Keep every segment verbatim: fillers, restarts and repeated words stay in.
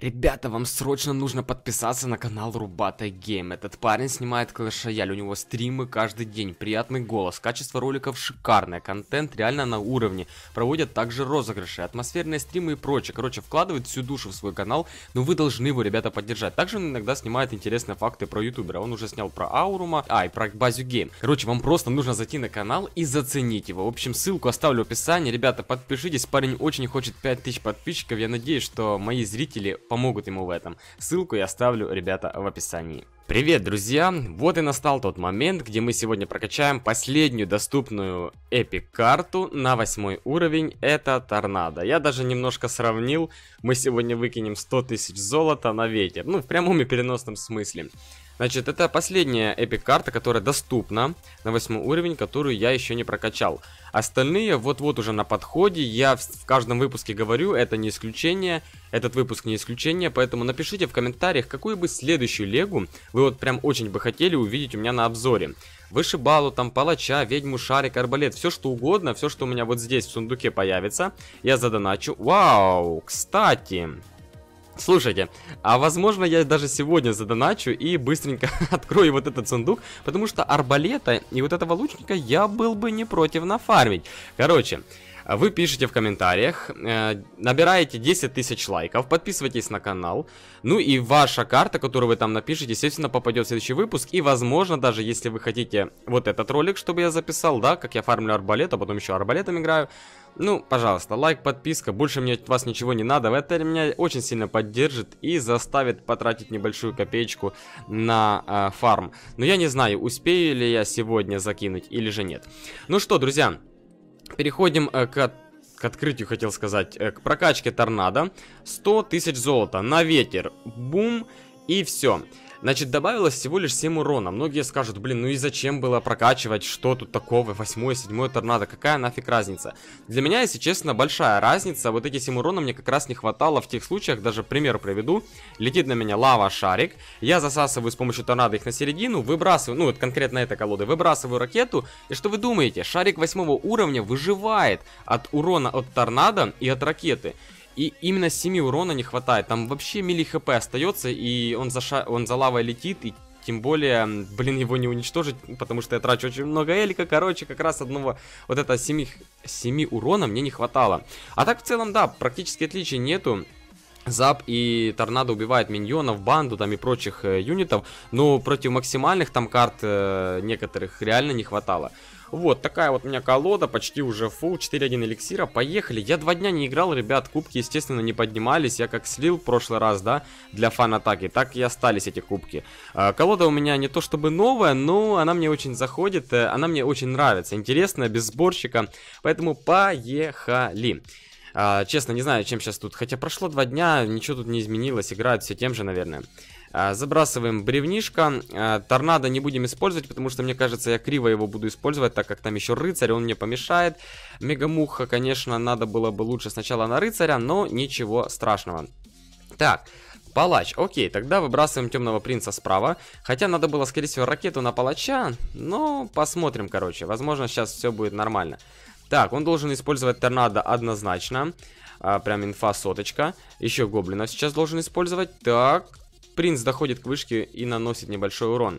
Ребята, вам срочно нужно подписаться на канал Рубата Гейм. Этот парень снимает Clash Royale, у него стримы каждый день, приятный голос, качество роликов шикарное, контент реально на уровне. Проводят также розыгрыши, атмосферные стримы и прочее. Короче, вкладывает всю душу в свой канал, но вы должны его, ребята, поддержать. Также он иногда снимает интересные факты про ютубера. Он уже снял про Аурума, а, и про Базю Гейм. Короче, вам просто нужно зайти на канал и заценить его. В общем, ссылку оставлю в описании. Ребята, подпишитесь, парень очень хочет пять тысяч подписчиков. Я надеюсь, что мои зрители помогут ему в этом. Ссылку я оставлю, ребята, в описании. Привет, друзья! Вот и настал тот момент, где мы сегодня прокачаем последнюю доступную эпик карту на восьмой уровень. Это Торнадо. Я даже немножко сравнил. Мы сегодня выкинем сто тысяч золота на ветер. Ну, в прямом и переносном смысле. Значит, это последняя эпик карта, которая доступна на восьмой уровень, которую я еще не прокачал. Остальные вот-вот уже на подходе. Я в, в каждом выпуске говорю, это не исключение. Этот выпуск не исключение, поэтому напишите в комментариях, какую бы следующую легу вы вот прям очень бы хотели увидеть у меня на обзоре. Вышибалу, там, палача, ведьму, шарик, арбалет, все что угодно, все, что у меня вот здесь в сундуке появится, я задоначу. Вау, кстати... Слушайте, а возможно я даже сегодня задоначу и быстренько открою вот этот сундук, потому что арбалета и вот этого лучника я был бы не против нафармить. Короче, вы пишите в комментариях, э, набираете десять тысяч лайков, подписывайтесь на канал, ну и ваша карта, которую вы там напишите, естественно, попадет в следующий выпуск. И возможно, даже если вы хотите вот этот ролик, чтобы я записал, да, как я фармлю арбалет, а потом еще арбалетом играю, ну, пожалуйста, лайк, подписка, больше мне от вас ничего не надо, это меня очень сильно поддержит и заставит потратить небольшую копеечку на э, фарм. Но я не знаю, успею ли я сегодня закинуть или же нет. Ну что, друзья, переходим э, к, к открытию, хотел сказать, э, к прокачке Торнадо. сто тысяч золота на ветер, бум, и все. Значит, добавилось всего лишь семь урона. Многие скажут, блин, ну и зачем было прокачивать, что тут такого, восьмой, седьмой Торнадо, какая нафиг разница? Для меня, если честно, большая разница. Вот эти семь урона мне как раз не хватало в тех случаях, даже пример приведу. Летит на меня лава, шарик, я засасываю с помощью Торнадо их на середину, выбрасываю, ну вот конкретно этой колоды, выбрасываю ракету. И что вы думаете? Шарик восьмого уровня выживает от урона от Торнадо и от ракеты. И именно семи урона не хватает. Там вообще мили хп остается, и он за, ша... он за лавой летит, и тем более, блин, его не уничтожить, потому что я трачу очень много элика. Короче, как раз одного вот этого семи урона мне не хватало. А так, в целом, да, практически отличий нету. Зап и Торнадо убивает миньонов, банду там и прочих э, юнитов, но против максимальных там карт э, некоторых реально не хватало. Вот такая вот у меня колода, почти уже фулл, четыре один эликсира, поехали. Я два дня не играл, ребят, кубки, естественно, не поднимались. Я как слил в прошлый раз, да, для фан-атаки, так и остались эти кубки. э, Колода у меня не то чтобы новая, но она мне очень заходит, э, она мне очень нравится, интересная, без сборщика, поэтому поехали. Uh, честно, не знаю, чем сейчас тут. Хотя прошло два дня, ничего тут не изменилось. Играют все тем же, наверное. uh, Забрасываем бревнишко. uh, Торнадо не будем использовать, потому что, мне кажется, я криво его буду использовать, так как там еще рыцарь, он мне помешает. Мегамуха, конечно, надо было бы лучше сначала на рыцаря, но ничего страшного. Так, палач. Окей, тогда выбрасываем темного принца справа. Хотя надо было, скорее всего, ракету на палача. Но посмотрим, короче. Возможно, сейчас все будет нормально. Так, он должен использовать Торнадо однозначно. а, Прям инфа соточка. Еще гоблинов сейчас должен использовать. Так, принц доходит к вышке и наносит небольшой урон.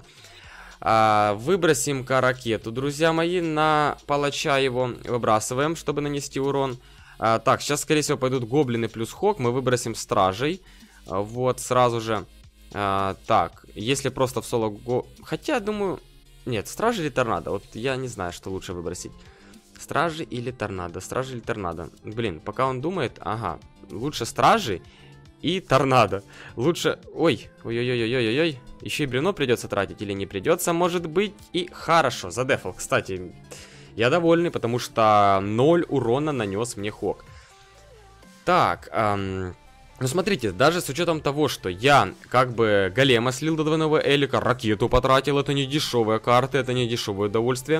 а, Выбросим-ка ракету, друзья мои. На палача его выбрасываем, чтобы нанести урон. а, Так, сейчас, скорее всего, пойдут гоблины плюс хок. Мы выбросим стражей. а, Вот, сразу же. а, Так, если просто в соло го... Хотя, думаю... Нет, стражи или Торнадо? Вот я не знаю, что лучше выбросить. Стражи или Торнадо? Стражи или Торнадо? Блин, пока он думает, ага, лучше стражи и Торнадо. Лучше... Ой, ой-ой-ой-ой-ой-ой. Еще и бревно придется тратить или не придется, может быть. И хорошо, задефал. Кстати, я довольный, потому что ноль урона нанес мне хок. Так, эм... ну смотрите, даже с учетом того, что я как бы голема слил до двойного элика, ракету потратил, это не дешевая карта, это не дешевое удовольствие.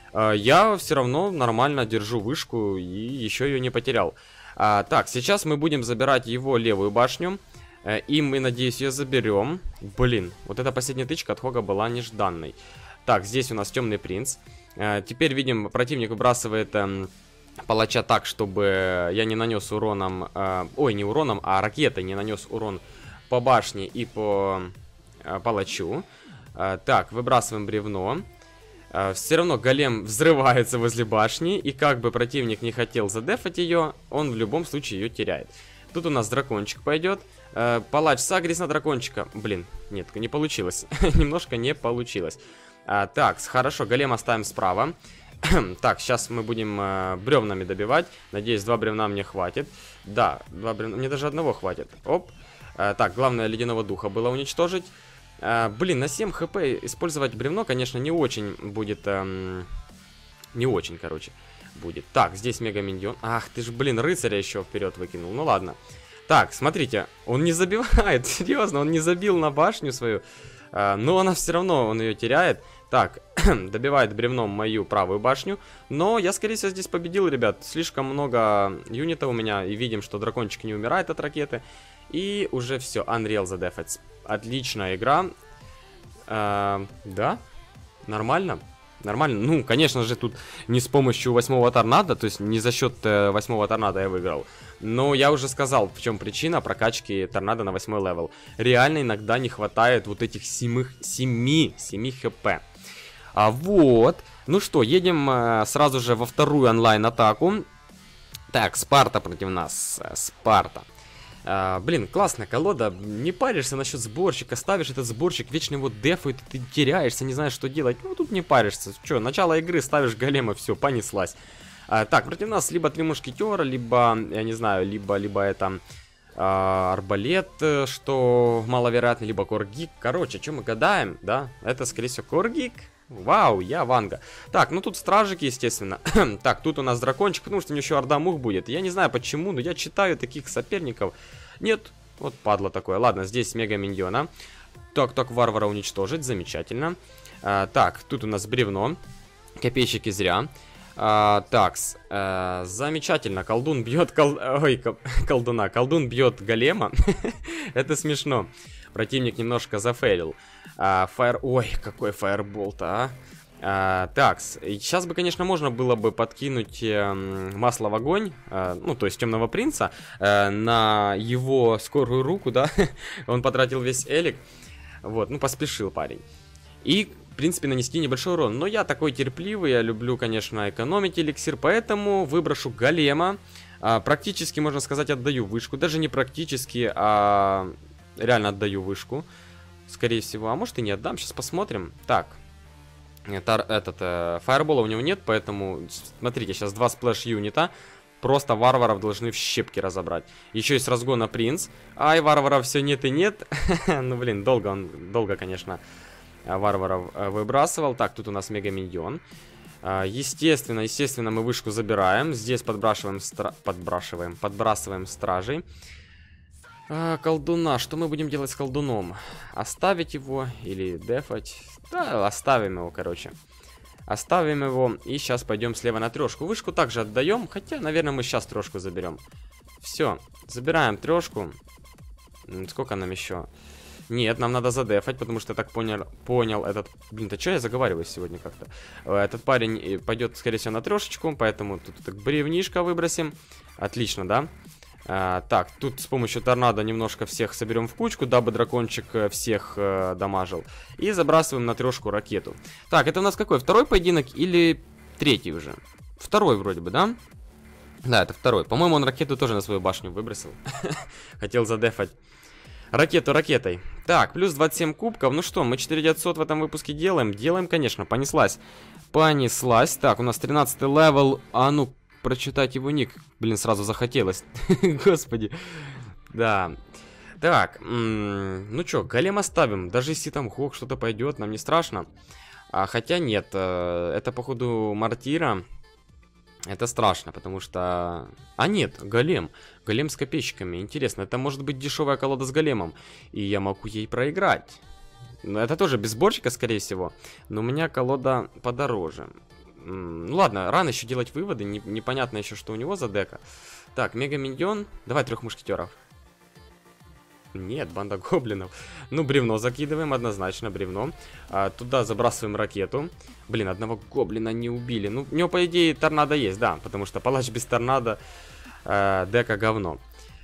Я все равно нормально держу вышку и еще ее не потерял. а, Так, сейчас мы будем забирать его левую башню. И мы, надеюсь, ее заберем. Блин, вот эта последняя тычка от Хога была нежданной. Так, здесь у нас темный принц. а, Теперь видим, противник выбрасывает эм, палача так, чтобы я не нанес уроном, э, ой, не уроном, а ракетой не нанес урон по башне и по э, палачу. Э, так, выбрасываем бревно. Э, все равно голем взрывается возле башни, и как бы противник не хотел задефать ее, он в любом случае ее теряет. Тут у нас дракончик пойдет. Э, палач сагрис на дракончика. Блин, нет, не получилось. Немножко не получилось. А, так, хорошо, голем оставим справа. Так, сейчас мы будем э, бревнами добивать. Надеюсь, два бревна мне хватит. Да, два бревна, мне даже одного хватит. Оп. Э, так, главное ледяного духа было уничтожить. э, Блин, на семь хп использовать бревно, конечно, не очень будет. эм, Не очень, короче, будет. Так, здесь мега-миньон. Ах, ты ж, блин, рыцаря еще вперед выкинул. Ну ладно. Так, смотрите, он не забивает. Серьезно, он не забил на башню свою. э, Но она все равно, он ее теряет. Так, добивает бревном мою правую башню. Но я, скорее всего, здесь победил, ребят. Слишком много юнитов у меня. И видим, что дракончик не умирает от ракеты. И уже все, Unreal задефать. Отличная игра. э, Да, нормально. Нормально. Ну, конечно же, тут не с помощью восьмого торнадо. То есть не за счет э, восьмого торнадо я выиграл. Но я уже сказал, в чем причина прокачки торнадо на восьмой левел. Реально иногда не хватает вот этих семи хп. А вот, ну что, едем э, сразу же во вторую онлайн-атаку. Так, Спарта против нас, э, Спарта. э, Блин, классная колода, не паришься насчет сборщика, ставишь этот сборщик, вечно его дефают, ты теряешься, не знаешь, что делать. Ну, тут не паришься, что, начало игры, ставишь голема, все, понеслась. э, Так, против нас либо три мушкетера, либо, я не знаю, либо, либо это... арбалет, что маловероятно, либо коргик. Короче, что мы гадаем, да? Это, скорее всего, коргик. Вау, я Ванга. Так, ну тут стражики, естественно. Так, тут у нас дракончик, потому что у него еще орда мух будет. Я не знаю почему, но я читаю таких соперников. Нет, вот падла такое. Ладно, здесь мега-миньона. Так, так, варвара уничтожить, замечательно. а, Так, тут у нас бревно. Копейщики зря. А, так, а, замечательно. Колдун бьет кол... Ой, кол... колдуна. Колдун бьет голема. Это смешно. Противник немножко зафейлил. А, фаер... Ой, какой фаерболт, а. а Так, сейчас бы, конечно, можно было бы подкинуть э, масло в огонь. э, Ну, то есть темного принца э, на его скорую руку, да. Он потратил весь элик. Вот, ну, поспешил парень. И... в принципе, нанести небольшой урон. Но я такой терпеливый, я люблю, конечно, экономить эликсир, поэтому выброшу голема. а, Практически, можно сказать, отдаю вышку. Даже не практически, а реально отдаю вышку. Скорее всего, а может и не отдам, сейчас посмотрим. Так, это, этот, э, фаербола у него нет, поэтому, смотрите, сейчас два сплэш-юнита. Просто варваров должны в щепки разобрать. Еще есть разгона принц. Ай, варваров все нет и нет. Ну, блин, долго он, долго, конечно... варваров выбрасывал. Так, тут у нас мега-миньон. Естественно, естественно, мы вышку забираем. Здесь подбрасываем, стра... подбрасываем, подбрасываем стражей. а, Колдуна. Что мы будем делать с колдуном? Оставить его или дефать? Да, оставим его, короче. Оставим его. И сейчас пойдем слева на трешку. Вышку также отдаем. Хотя, наверное, мы сейчас трешку заберем. Все, забираем трешку. Сколько нам еще? Нет, нам надо задефать, потому что я так понял, понял этот... Блин, да что я заговариваюсь сегодня как-то? Этот парень пойдет, скорее всего, на трешечку, поэтому тут так бревнишко выбросим. Отлично, да? А, так, тут с помощью торнадо немножко всех соберем в кучку, дабы дракончик всех э, дамажил. И забрасываем на трешку ракету. Так, это у нас какой? Второй поединок или третий уже? Второй вроде бы, да? Да, это второй. По-моему, он ракету тоже на свою башню выбросил. Хотел задефать. Ракету ракетой. Так, плюс двадцать семь кубков. Ну что, мы четыре тысячи девятьсот в этом выпуске делаем? Делаем, конечно, понеслась. Понеслась. Так, у нас тринадцатый левел. А ну, прочитать его ник. Блин, сразу захотелось. Господи. Да. Так, ну что, голем оставим. Даже если там хок что-то пойдет, нам не страшно. А, хотя нет, э, это походу мортира. Это страшно, потому что... А нет, голем. Голем с копейщиками. Интересно, это может быть дешевая колода с големом. И я могу ей проиграть. Но это тоже без сборщика, скорее всего. Но у меня колода подороже. Ну ладно, рано еще делать выводы. Не, непонятно еще, что у него за дека. Так, мега-миньон. Давай трех мушкетеров. Нет, банда гоблинов. Ну, бревно закидываем, однозначно, бревно. А, туда забрасываем ракету. Блин, одного гоблина не убили. Ну, у него, по идее, торнадо есть, да. Потому что палач без торнадо э, дека говно.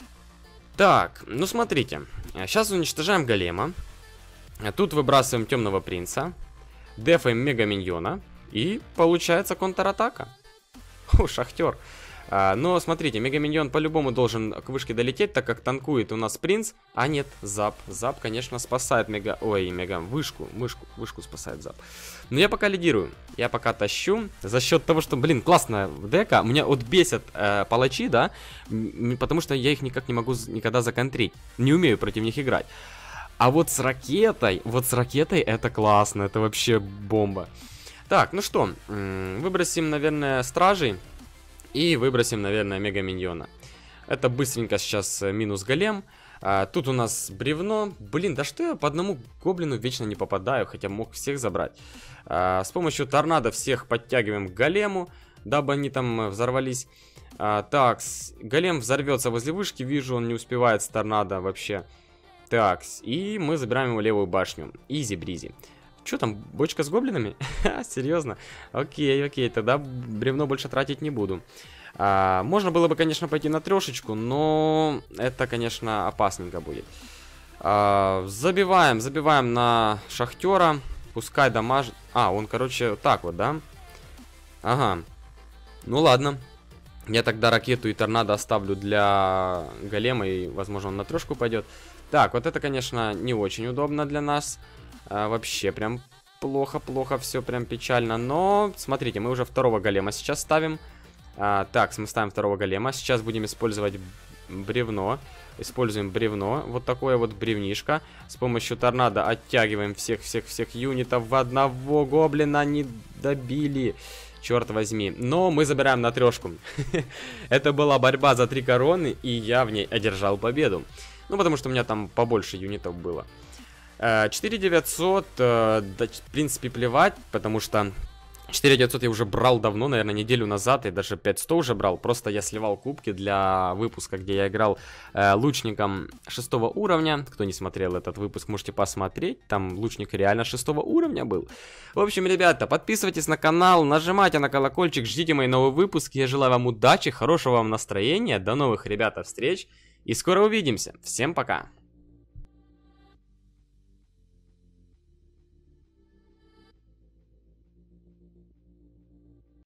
Так, ну смотрите. Сейчас уничтожаем голема. Тут выбрасываем темного принца. Дефаем мега миньона. И получается контратака. О, шахтер. А, но смотрите, мегаминьон по-любому должен к вышке долететь, так как танкует у нас принц. А нет, зап. Зап, конечно, спасает мега... Ой, мега... Вышку. Вышку, вышку спасает зап. Но я пока лидирую. Я пока тащу. За счет того, что, блин, классная дека. Меня вот бесят э, палачи, да. Потому что я их никак не могу никогда законтрить. Не умею против них играть. А вот с ракетой, вот с ракетой это классно. Это вообще бомба. Так, ну что, выбросим, наверное, стражей. И выбросим, наверное, мега миньона. Это быстренько сейчас минус голем. а, Тут у нас бревно. Блин, да что я по одному гоблину вечно не попадаю. Хотя мог всех забрать. а, С помощью торнадо всех подтягиваем к голему, дабы они там взорвались. а, Так, голем взорвется возле вышки. Вижу, он не успевает с торнадо вообще. Так, и мы забираем его левую башню. Изи-бризи. Что там, бочка с гоблинами? Серьезно? Окей, окей, тогда бревно больше тратить не буду. а, Можно было бы, конечно, пойти на трешечку, но это, конечно, опасненько будет. а, Забиваем, забиваем на шахтера. Пускай дамажит. А, он, короче, так вот, да? Ага. Ну ладно. Я тогда ракету и торнадо оставлю для голема, и, возможно, он на трешку пойдет. Так, вот это, конечно, не очень удобно для нас. А, вообще прям плохо-плохо, все прям печально. Но, смотрите, мы уже второго голема сейчас ставим. а, Так, мы ставим второго голема. Сейчас будем использовать бревно. Используем бревно, вот такое вот бревнишко. С помощью торнадо оттягиваем всех-всех-всех юнитов. В одного гоблина не добили, черт возьми. Но мы забираем на трешку. Это была борьба за три короны, и я в ней одержал победу. Ну, потому что у меня там побольше юнитов было. четыре девятьсот, э, да, в принципе, плевать, потому что четыре девятьсот я уже брал давно, наверное, неделю назад, и даже пять сто уже брал. Просто я сливал кубки для выпуска, где я играл э, лучником шестого уровня. Кто не смотрел этот выпуск, можете посмотреть. Там лучник реально шестого уровня был. В общем, ребята, подписывайтесь на канал, нажимайте на колокольчик, ждите мои новые выпуски. Я желаю вам удачи, хорошего вам настроения. До новых, ребята, встреч. И скоро увидимся. Всем пока.